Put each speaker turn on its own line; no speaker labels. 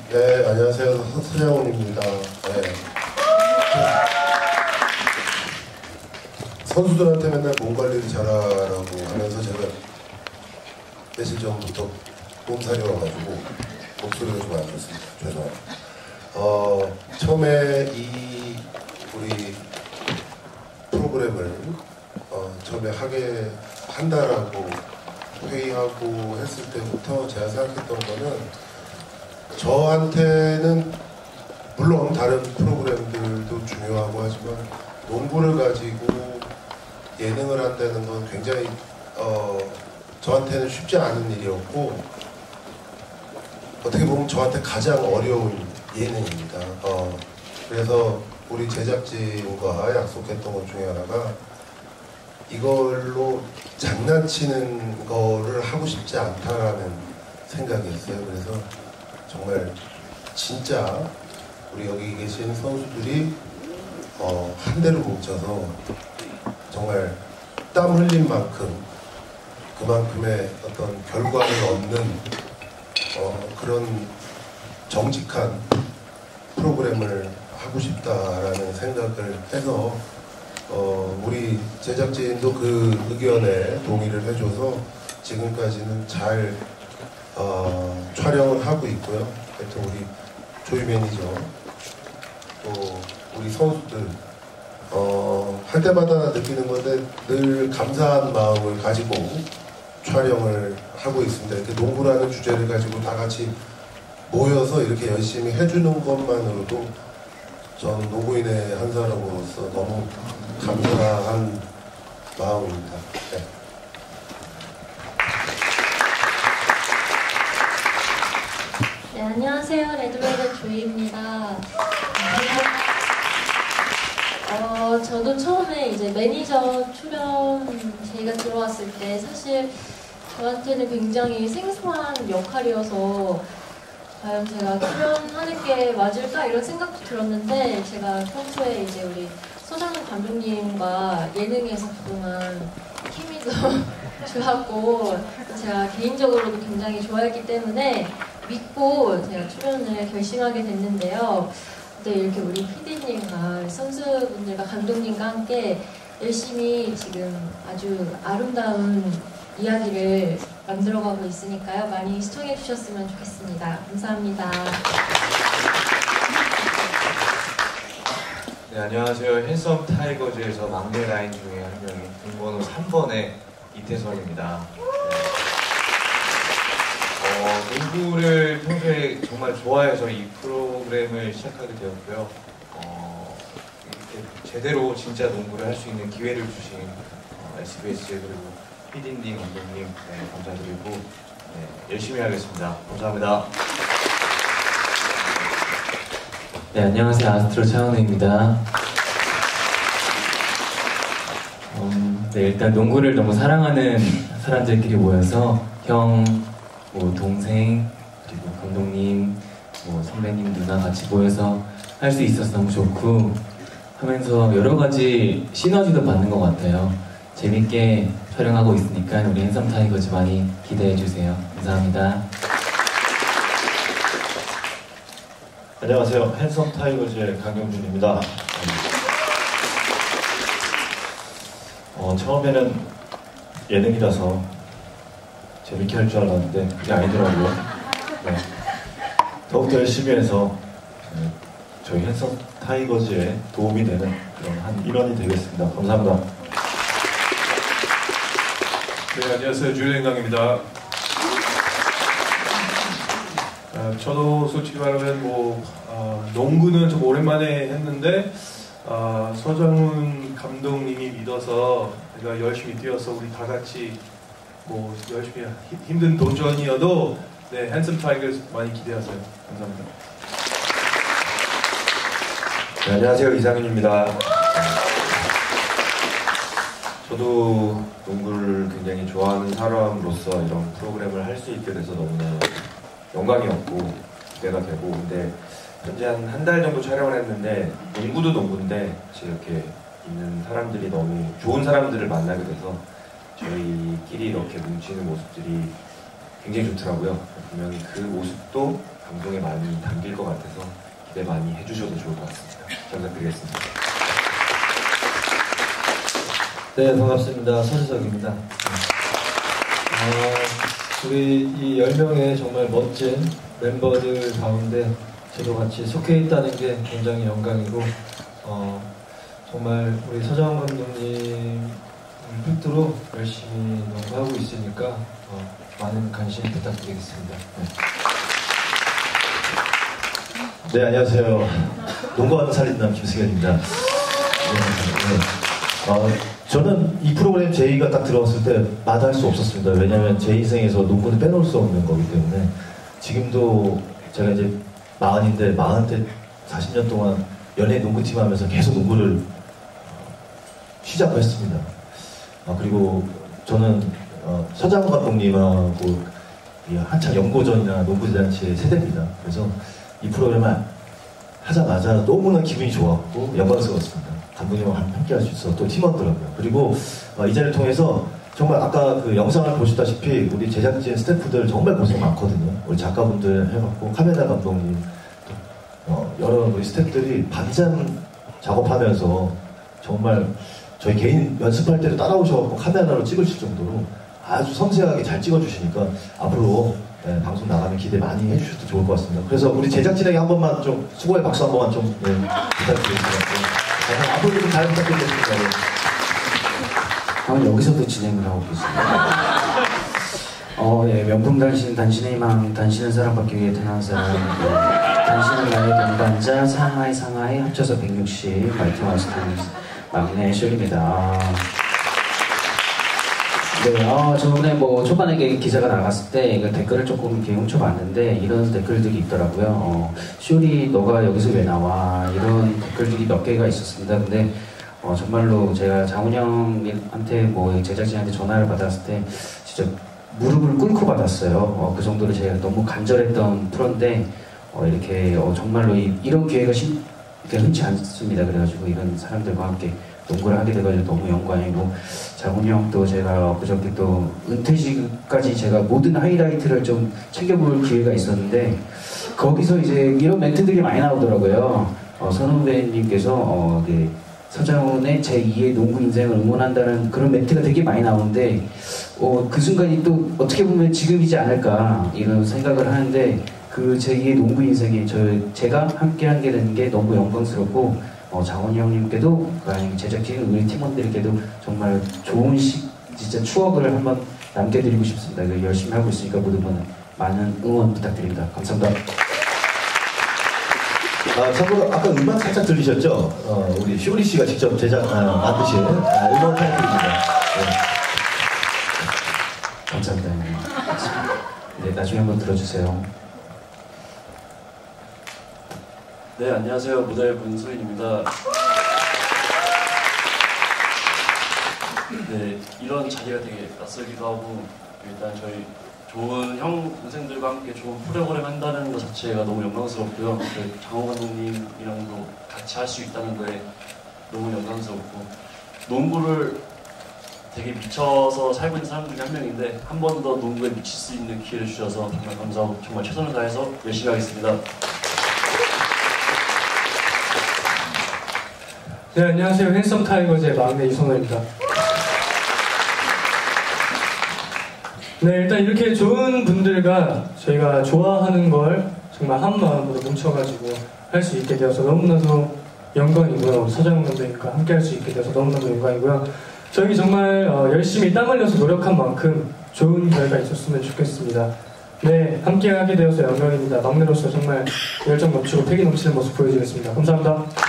네, 안녕하세요. 서장훈입니다. 네. 선수들한테 맨날 몸 관리를 잘하라고 하면서 제가 며칠 전부터 몸살이 와가지고 목소리가 좀 안 좋습니다. 죄송합니다. 처음에 이 우리 프로그램을 처음에 하게 한다라고 회의하고 했을 때부터 제가 생각했던 거는 저한테는 물론 다른 프로그램들도 중요하고 하지만 농구를 가지고 예능을 한다는 건 굉장히 저한테는 쉽지 않은 일이었고 어떻게 보면 저한테 가장 어려운 예능입니다. 그래서 우리 제작진과 약속했던 것 중에 하나가 이걸로 장난치는 거를 하고 싶지 않다라는 생각이었어요. 그래서 정말 진짜 우리 여기 계신 선수들이 한 대로 뭉쳐서 정말 땀 흘린 만큼 그만큼의 어떤 결과를 얻는 그런 정직한 프로그램을 하고 싶다라는 생각을 해서 우리 제작진도 그 의견에 동의를 해줘서 지금까지는 잘 촬영을 하고 있고요. 하여튼 우리 조이 매니저 또 우리 선수들 할 때마다 느끼는 건데 늘 감사한 마음을 가지고 촬영을 하고 있습니다. 이렇게 농구라는 주제를 가지고 다 같이 모여서 이렇게 열심히 해주는 것만으로도 전 농구인의 한 사람으로서 너무 감사한 마음입니다. 네.
네, 안녕하세요. 레드벨벳 조이입니다. 저도 처음에 이제 매니저 출연 제의가 들어왔을 때 사실 저한테는 굉장히 생소한 역할이어서 과연 제가 출연하는 게 맞을까 이런 생각도 들었는데 제가 평소에 이제 우리 서장훈 감독님과 예능에서 그동안 케미도 좋았고 제가 개인적으로도 굉장히 좋아했기 때문에 믿고 제가 출연을 결심하게 됐는데요. 네, 이렇게 우리 PD님과 선수분들과 감독님과 함께 열심히 지금 아주 아름다운 이야기를 만들어가고 있으니까요. 많이 시청해 주셨으면 좋겠습니다. 감사합니다.
네, 안녕하세요. 핸섬 타이거즈에서 막내 라인 중에 한 명인 등번호 3번의 이태선입니다. 농구를 평소에 정말 좋아해서 이 프로그램을 시작하게 되었고요. 이렇게 제대로 진짜 농구를 할 수 있는 기회를 주신 SBS 그리고 PD님, 감독님 감사드리고 열심히 하겠습니다. 감사합니다.
네, 안녕하세요. 아스트로 차은우입니다. 네, 일단 농구를 너무 사랑하는 사람들끼리 모여서 형, 뭐 동생, 그리고 감독님, 뭐 선배님, 누나 같이 모여서 할 수 있어서 너무 좋고 하면서 여러 가지 시너지도 받는 것 같아요. 재밌게 촬영하고 있으니까 우리 핸섬 타이거즈 많이 기대해 주세요. 감사합니다.
안녕하세요. 핸섬 타이거즈의 강경준입니다. 처음에는 예능이라서 재밌게 할 줄 알았는데 그게 아니더라고요. 네. 더욱더 열심히 해서 저희 핸섬 타이거즈에 도움이 되는 그런 한 일원이 되겠습니다. 감사합니다.
네, 안녕하세요. 줄리엔 강입니다. 저도 솔직히 말하면 농구는 좀 오랜만에 했는데 서장훈 감독님이 믿어서 제가 열심히 뛰어서 우리 다 같이 열심히 힘든 도전이어도 네, 핸섬 타이거즈 많이 기대하세요. 감사합니다.
네, 안녕하세요. 이상윤입니다. 저도 농구를 굉장히 좋아하는 사람으로서 이런 프로그램을 할 수 있게 돼서 너무나 영광이었고 기대가 되고, 근데 현재 한 달 정도 촬영을 했는데 농구도 농구인데 같이 이렇게 있는 사람들이 너무 좋은 사람들을 만나게 돼서 저희끼리 이렇게 뭉치는 모습들이 굉장히 좋더라고요. 분명히 그 모습도 방송에 많이 담길 것 같아서 기대 많이 해주셔도 좋을 것 같습니다. 잘 부탁드리겠습니다.
네, 반갑습니다. 서지석입니다. 우리 이 10명의 정말 멋진 멤버들 가운데 저도 같이 속해 있다는 게 굉장히 영광이고, 정말 우리 서장훈 감독님 필두로 열심히 농구하고 있으니까 많은 관심 부탁드리겠습니다.
네, 안녕하세요. 농구하는 살인남 김승현입니다. 저는 이 프로그램 제의가 딱 들어왔을 때 마다할 수 없었습니다. 왜냐하면 제 인생에서 농구는 빼놓을 수 없는 거기 때문에 지금도 제가 이제 40인데 40대 40년 동안 연예 농구팀 하면서 계속 농구를 쉬자고 했습니다. 그리고 저는 서장훈 감독님하고 한창 연고전이나 농구대잔치의 세대입니다. 그래서 이 프로그램을 하자마자 너무나 기분이 좋았고 영광스러웠습니다. 감독님과 함께 할 수 있어서 또 팀원더라고요. 그리고 이 자리를 통해서 정말 아까 그 영상을 보시다시피 우리 제작진 스태프들 정말 고생 많거든요. 우리 작가분들 해봤고 카메라 감독님 또 여러 우리 스태프들이 밤잠 작업하면서 정말 저희 개인 연습할 때도 따라오셔서 카메라로 찍으실 정도로 아주 섬세하게 잘 찍어주시니까 앞으로 방송 나가면 기대 많이 해주셔도 좋을 것 같습니다. 그래서 우리 제작진에게 한 번만 좀 수고의 박수 한 번만 좀 부탁드리겠습니다. 앞으로도 좀 잘 부탁드리겠습니다.
여기서도 진행을 하고 계십니다. 예, 명품 단신, 단신의 희망, 단신은 사랑받기 위해 태어난 사람, 단신은 나의 동반자, 상하이 합쳐서 160, 말티마우스 막내 쇼입니다. 네, 저번에 뭐 초반에 기사가 나갔을 때 이거 댓글을 조금 이렇게 훔쳐봤는데 이런 댓글들이 있더라고요. 쇼리 너가 여기서 왜 나와? 이런 댓글들이 몇 개가 있었습니다. 근데 정말로 제가 장훈 형한테 뭐 제작진한테 전화를 받았을 때 진짜 무릎을 꿇고 받았어요. 그 정도로 제가 너무 간절했던 프로인데 이렇게 정말로 이런 기회가 이렇게 흔치 않습니다. 그래가지고 이런 사람들과 함께 농구를 하게 돼가지고 너무 영광이고, 장훈 형도 제가 그저께 또 은퇴식까지 제가 모든 하이라이트를 좀 챙겨볼 기회가 있었는데 거기서 이제 이런 멘트들이 많이 나오더라고요. 선후배님께서 서장훈의 제2의 농구 인생을 응원한다는 그런 멘트가 되게 많이 나오는데 그 순간이 또 어떻게 보면 지금이지 않을까 이런 생각을 하는데, 그 제2의 농구 인생에 제가 함께 하게 된 게 너무 영광스럽고, 장훈이 형님께도 제작진 우리 팀원들에게도 정말 좋은 진짜 추억을 한번 남겨드리고 싶습니다. 열심히 하고 있으니까 모두 많은 응원 부탁드립니다. 감사합니다.
참고로 아까 음악 살짝 들리셨죠? 우리 쇼리 씨가 직접 만드신 음원 타이틀입니다.
감사합니다. 네, 나중에 한번 들어주세요.
네, 안녕하세요. 모델 문소인입니다. 네, 이런 자리가 되게 낯설기도 하고, 일단 저희 좋은 형 동생들과 함께 좋은 프로그램 한다는 것 자체가 너무 영광스럽고요. 장호 감독님이랑도 같이 할 수 있다는 거에 너무 영광스럽고, 농구를 되게 미쳐서 살고 있는 사람 중에 한 명인데 한 번 더 농구에 미칠 수 있는 기회를 주셔서 정말 감사하고 정말 최선을 다해서 열심히 하겠습니다.
네, 안녕하세요. 핸섬 타이거즈의 막내 이성호입니다. 네, 일단 이렇게 좋은 분들과 저희가 좋아하는 걸 정말 한 마음으로 뭉쳐가지고 할 수 있게 되어서 너무나도 영광이고요. 서장훈 감독님과 함께 할 수 있게 되어서 너무나도 영광이고요. 저희 정말 열심히 땀 흘려서 노력한 만큼 좋은 결과 있었으면 좋겠습니다. 네, 함께 하게 되어서 영광입니다. 막내로서 정말 열정 넘치고 패기 넘치는 모습 보여주겠습니다. 감사합니다.